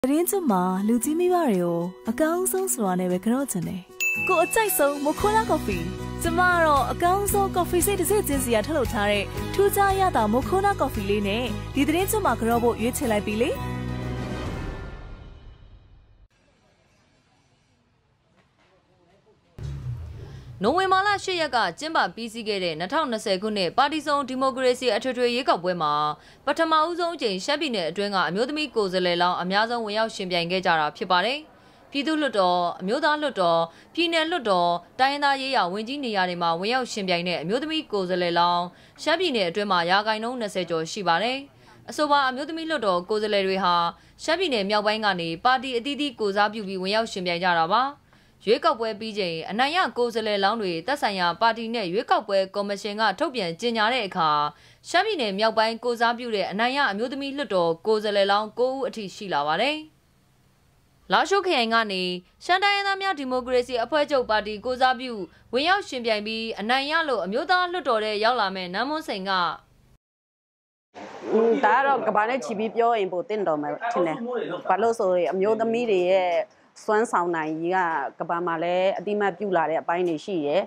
ရင်းကျမလူကြီးမိဘတွေကိုအကောင်းဆုံးဆိုတာနဲ့ပဲကြော့ချင်တယ်။ကိုအကြိုက်ဆုံးမိုခိုလာကော်ဖီကျမကတော့အကောင်းဆုံးကော်ဖီစိတ်တစ်စိတ်ချင်းစီကထုတ်လုပ်ထားတဲ့ထူးခြားရတာမိုခိုလာကော်ဖီလေးနဲ့ဒီသတင်းကျမကြော့ဖို့ရွေးချယ်လိုက်ပြီလေ။နိုဝင်ဘာလ10ရက်ကကျင်းပပြီးစီးခဲ့တဲ့2020ခုနှစ်ပါတီစုံဒီမိုကရေစီအထွေထွေရွေးကောက်ပွဲမှာပထမဦးဆုံးအကြိမ်ရှမ်းပြည်နယ်အတွင်းကအမျိုးသမီးကိုယ်စားလှယ်လောင်းအများဆုံးဝင်ရောက်ရှင်ပြိုင်ခဲ့ကြတာဖြစ်ပါတယ်။ပြည်သူ့လွှတ်တော်အမျိုးသားလွှတ်တော်ပြည်နယ်လွှတ်တော်တိုင်းရင်းသားရေးရာဝန်ကြီးနေရာတွေမှာဝင်ရောက်ရှင်ပြိုင်တဲ့အမျိုးသမီးကိုယ်စားလှယ်လောင်းရှမ်းပြည်နယ်အတွင်းမှာရာခိုင်နှုန်း20ကျော်ရှိပါတယ်။အဆိုပါအမျိုးသမီးလွှတ်တော်ကိုယ်စားလှယ်တွေဟာရှမ်းပြည်နယ်မြောက်ပိုင်းကနေပါတီအသီးသီးကိုစားပြုပြီးဝင်ရောက်ရှင်ပြိုင်ကြတာပါ။ရွေးကောက်ပွဲပြီးချိန်အနိုင်ရကိုယ်စားလှယ်လောင်းတွေသက်ဆိုင်ရာပါတီနဲ့ရွေးကောက်ပွဲကော်မရှင်ကထုတ်ပြန်ကြေညာတဲ့အခါရှမ်းပြည်နယ်မြောက်ပိုင်းကိုစားပြုတဲ့အနိုင်ရအမျိုးသမီးလွှတ်တော်ကိုယ်စားလှယ်လောင်း9ဦးအထိရှိလာပါတယ်။လာရှိုခရိုင်ကနေရှမ်းတိုင်းရင်းသားများဒီမိုကရေစီအဖွဲ့ချုပ်ပါတီကိုစားပြုဝင်ရောက်ရှင်ပြိုင်ပြီးအနိုင်ရလို့အမျိုးသားလွှတ်တော်ထဲရောက်လာမဲ့နန်းမွန်းစိန်ကဒါတော့ကဘာနဲ့ချီပြီးပြောရင်ပိုတင်တော်မှာထင်တယ်။ဘာလို့ဆိုရင်အမျိုးသမီးတွေရဲ့စွမ်းဆောင်နိုင်ကြီးကကဘာမှာလည်းအတိမတ်ပြုလာတဲ့အပိုင်းတွေရှိရဲ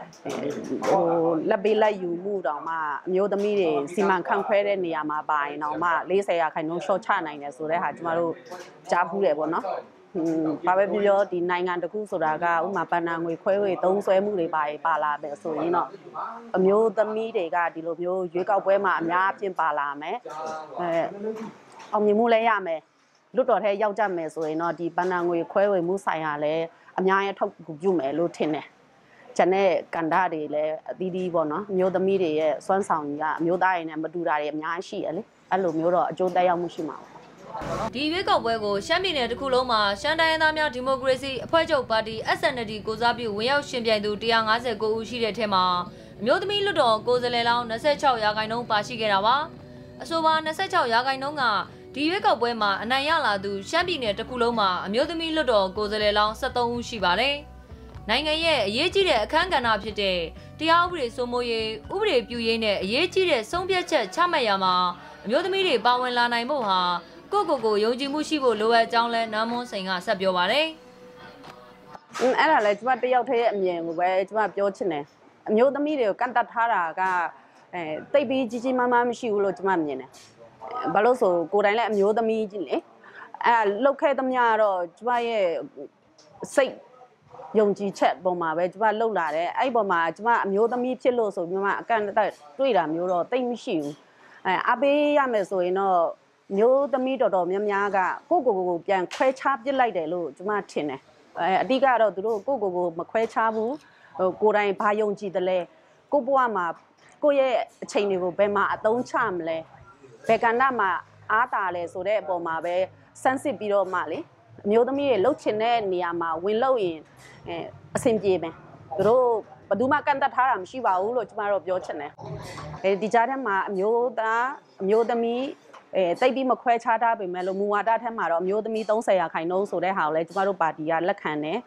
လက်ပေးလိုက်ယူမှုတောင်မှအမျိုးသမီးတွေစီမံခန့်ခွဲတဲ့နေရာမှာပါရင်တောင်မှ40%နှုန်းရှော့ချနိုင်တယ်ဆိုတဲ့ဟာကျမတို့ကြားဖူးတယ်ပေါ့နော်ဘာပဲပြောဒီနိုင်ငံတစ်ခုဆိုတာကဥမာပဏာငွေခွဲဝေသုံးစွဲမှုတွေပါလာပဲဆိုရင်တော့အမျိုးသမီးတွေကဒီလိုမျိုးရွေးကောက်ပွဲမှာအများအပြားပါလာမယ်အောင်မြင်မှုလည်းရမယ်လွတ်တော်ထဲရောက်ကြမယ်ဆိုရင်တော့ဒီပဏာငွေခွဲဝေမှုဆိုင်ရာလည်းအများကြီးထောက်ကူပြုမယ်လို့ထင်တယ်။ကျန်တဲ့ကန်ဒါတွေလည်းအသီးသီးပေါ့နော်မျိုးသမီးတွေရဲ့စွမ်းဆောင်ကြီးကအမျိုးသားတွေနဲ့မတူတာတွေအများကြီးရှိရလေအဲ့လိုမျိုးတော့အကျိုးသက်ရောက်မှုရှိမှာပါ။ဒီရွေးကောက်ပွဲကိုရှမ်းပြည်နယ်တစ်ခုလုံးမှာရှမ်းတိုင်းရင်းသားများဒီမိုကရေစီအဖွဲ့ချုပ်ပါတီ SND ကိုစားပြုဝင်ရောက်ရှင်ပြိုင်သူ159ဦးရှိတဲ့ထဲမှာအမျိုးသမီးလွှတ်တော်ကိုယ်စားလှယ်လောင်း26%ပါရှိခဲ့တာပါ။အဆိုပါ26%ကဒီရွေးကောက်ပွဲမှာအနိုင်ရလာသူရှမ်းပြည်နယ်တစ်ခုလုံးမှာအမျိုးသမီးလွှတ်တော်ကိုယ်စားလှယ်လောင်း73ဦးရှိပါတယ်။နိုင်ငံရဲ့အရေးကြီးတဲ့အခမ်းကဏ္ဍဖြစ်တဲ့တရားဥပဒေစိုးမိုးရေးဥပဒေပြုရေးနဲ့အရေးကြီးတဲ့ဆုံးဖြတ်ချက်ချမှတ်ရာမှာအမျိုးသမီးတွေပါဝင်လာနိုင်ဖို့ဟာကိုယုံကြည်မှုရှိဖို့လိုအပ်ကြောင်းလဲနန်းမွန်းစိန်ကဆက်ပြောပါတယ်။အဲ့ဒါလဲကျမတယောက်တည်းရဲ့အမြင်ကိုပဲကျမပြောချင်တယ်။အမျိုးသမီးတွေကိုကန့်တတ်ထားတာကတိတ်ပြီးကြီးကြီးမားမားမရှိဘူးလို့ကျမမြင်တယ်။ဘာလို့ဆိုကိုယ်တိုင်လည်းအမျိုးသမီးကြီးလေအဲ့လှုပ်ခဲသမျှတော့ကျမရဲ့စိတ်ယုံကြည်ချက်ပုံမှာပဲကျမလှုပ်လာတယ်အဲ့ပုံမှာကျမအမျိုးသမီးဖြစ်လို့ဆိုပြီးမှအကန့်အသတ်တွေ့တာမျိုးတော့တိတ်မရှိဘူးအပေးရမယ်ဆိုရင်တော့မျိုးသမီးတော်များများကကိုပြန်ခွဲခြားပစ်လိုက်တယ်လို့ကျမထင်တယ်အဓိကတော့သူတို့ကိုမခွဲခြားဘူးကိုယ်တိုင်ဘာယုံကြည်တယ်လဲကိုဘဝမှာကိုယ့်ရဲ့အချိန်တွေကိုဘယ်မှာအသုံးချမလဲဘယ်ကဏ္ဍမှာအားတာလဲဆိုတဲ့အပေါ်မှာပဲစမ်းစစ်ပြီးတော့မှလေအမျိုးသမီးတွေလှုပ်ချင်တဲ့နေရာမှာဝင်လှုပ်ရင်အဆင်ပြေမယ်သူတို့ဘယ်သူမှကန့်တတ်ထားတာမရှိပါဘူးလို့ကျမတို့ပြောချင်တယ်ဒီကြားထဲမှာအမျိုးသားအမျိုးသမီးတိတ်ပြီးမခွဲခြားထားပေမဲ့လို့မူဝါဒထဲမှာတော့အမျိုးသမီး30%ဆိုတဲ့ဟာကိုလည်းကျမတို့ပါတီကလက်ခံတယ်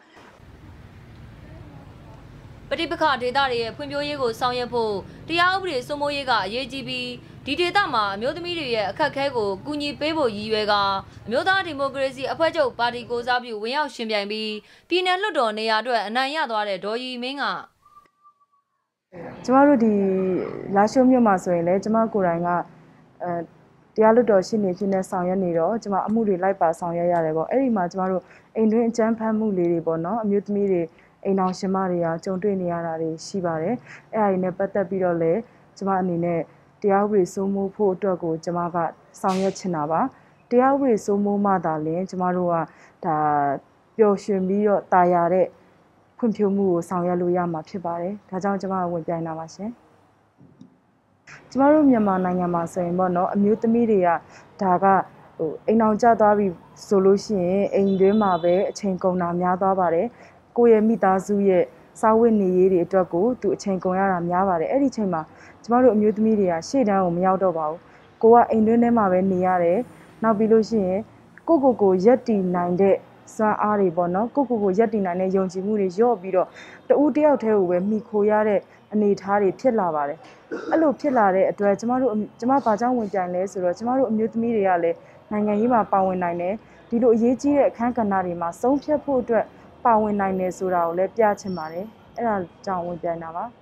ပဋိပက္ခဒေသတွေရဲ့ဖွံ့ဖြိုးရေးကိုဆောင်ရွက်ဖို့တရားဥပဒေစိုးမိုးရေးကအရေးကြီးပြီးဒီဒေသမှာအမျိုးသမီးတွေရဲ့အခက်အခဲကိုကူညီပေးဖို့ရည်ရွယ်ကအမျိုးသားဒီမိုကရေစီအဖွဲ့ချုပ်ပါတီကိုစားပြုဝင်ရောက်ရှင်ပြိုင်ပြီးပြည်내လွှတ်တော်နေရာအတွက်အနိုင်ရသွားတဲ့ဒေါ်ရီမင်းကကျမတို့ဒီလာရှိုးမြို့မှာဆိုရင်လည်းကျမကိုယ်တိုင်ကတရားလွှတ်တော်ရှိနေဖြစ်နေဆောင်ရွက်နေတော့ကျမအမှုတွေလိုက်ပါဆောင်ရွက်ရတယ်ပေါ့အဲ့ဒီမှာကျမတို့အိမ်တွင်းအကြမ်းဖက်မှုလေးတွေပေါ့နော်အမျိုးသမီးတွေအိမ်အောင်ရှင်မတွေကကြုံတွေ့နေရတာတွေရှိပါတယ်အဲ့ဒါတွေနဲ့ပတ်သက်ပြီးတော့လည်းကျမအနေနဲ့တရားဥပဒေစိုးမိုးဖို့အတွက်ကိုကျမကဆောင်ရွက်ချင်တာပါတရားဥပဒေစိုးမိုးမှသာလျှင်ကျမတို့ကဒါပျော်ရွှင်ပြီးတော့တာယာတဲ့ဖွံ့ဖြိုးမှုကိုဆောင်ရွက်လို့ရမှာဖြစ်ပါတယ်ဒါကြောင့်ကျမဝင်ပြိုင်လာပါရှင်ကျမတို့မြန်မာနိုင်ငံမှာဆိုရင်ပေါ့နော်အမျိုးသမီးတွေကဒါကအိမ်အောင်ကျသွားပြီဆိုလို့ရှိရင်အိမ်တွင်းမှာပဲအချိန်ကုန်တာများသွားပါတယ်ကိုယ့်ရဲ့မိသားစုရဲ့စားဝတ်နေရေးတွေအတွက်ကိုသူအချိန်ကုန်ရတာများပါတယ်အဲ့ဒီချိန်မှာကျမတို့အမျိုးသမီးတွေကရှေ့တန်းကိုမရောက်တော့ပါဘူးကိုကအိမ်တွင်းထဲမှာပဲနေရတယ်နောက်ပြီးလို့ရှိရင်ကိုရက်တည်နိုင်တဲ့စွမ်းအားတွေပေါ့နော်ကိုရက်တည်နိုင်တဲ့ယုံကြည်မှုတွေညော့ပြီးတော့တဦးတယောက်တည်းကိုပဲမိခိုရတဲ့အနေအထားတွေဖြစ်လာပါတယ်အဲ့လိုဖြစ်လာတဲ့အတွက်ကျမဘာကြောင့်ဝင်ပြိုင်လဲဆိုတော့ကျမတို့အမျိုးသမီးတွေကလည်းနိုင်ငံရေးမှာပါဝင်နိုင်တယ်ဒီလိုအရေးကြီးတဲ့အခန်းကဏ္ဍတွေမှာဆုံးဖြတ်ဖို့အတွက်ပါဝင်နိုင်တယ်ဆိုတာကိုလည်းပြချင်ပါတယ်အဲ့ဒါကြောင့်ဝင်ပြနေတာပါ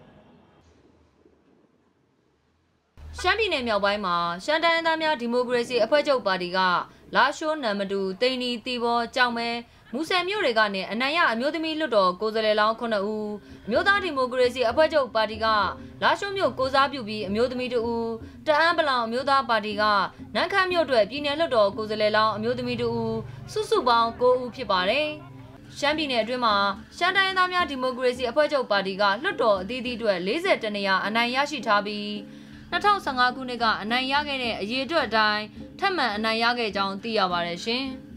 ရှမ်းပြည်နယ်မြောက်ပိုင်းမှာရှမ်းတိုင်းသားများဒီမိုကရေစီအဖွဲ့ချုပ်ပါတီကလာရှိုးနံမတူတိန်နီတီဘောကြောင်မဲမူဆယ်မြို့တွေကနေအနိုင်ရအမျိုးသမီးလွတ်တော်ကိုယ်စားလှယ်လောင်း9ဦးအမျိုးသားဒီမိုကရေစီအဖွဲ့ချုပ်ပါတီကလာရှိုးမြို့ကိုစားပြုပြီးအမျိုးသမီး2ဦးတအန်းပလောင်အမျိုးသားပါတီကနန်းခမ်းမြို့အတွက်ပြည်내လွတ်တော်ကိုယ်စားလှယ်လောင်းအမျိုးသမီး2ဦးစုစုပေါင်း9ဦးဖြစ်ပါတယ်ရှမ်းပြည်နယ်အတွင်းမှာရှမ်းတိုင်းသားများဒီမိုကရေစီအဖွဲ့ချုပ်ပါတီကလွတ်တော်အသီးသီးအတွက်40နေရာအနိုင်ရရှိထားပြီး2015ခုနှစ်ကအနိုင်ရခဲ့တဲ့အရေးအတွက်အတိုင်းထပ်မံအနိုင်ရခဲ့ကြောင်းသိရပါတယ်ရှင်။